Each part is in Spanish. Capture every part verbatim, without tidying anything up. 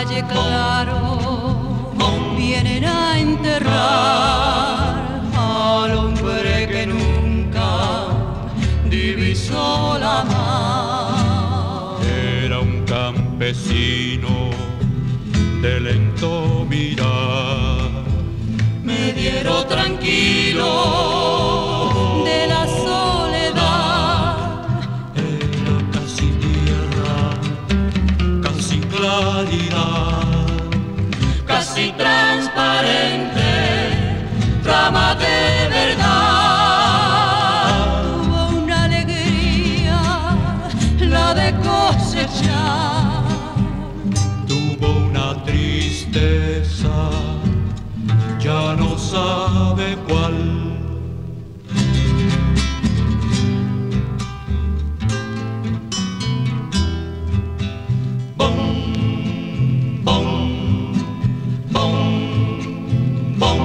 valle claro vienen a enterrar al hombre que nunca divisó la mar. Era un campesino de lento mirar, mediero tranquilo de la soledad. Era casi tierra, casi claridad, casi transparente, rama de verdad. Tuvo una alegría, la de cosechar. Tuvo una tristeza, ya no sabe cuál. Bom, bom, bom, bom,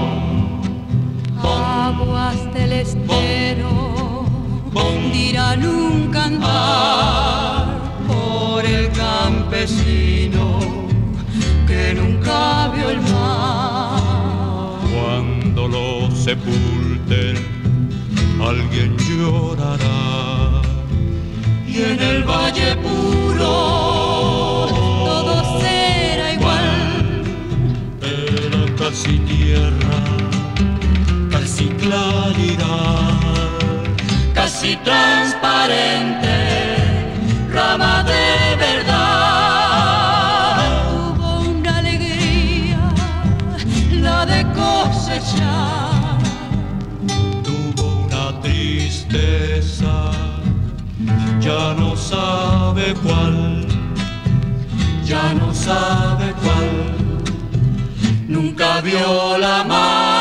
aguas del estero bom, dirán un cantar por el campesino que nunca vio el mar. Cuando lo sepulten, alguien llorará. Y en el valle puro todo será igual. Era casi tierra, casi claridad, Casi transparente, rama de verdad. Tuvo una alegría, la de cosechar. tuvo una tristeza, ya no sabe cuál, Ya no sabe cuál, nunca vio la mar.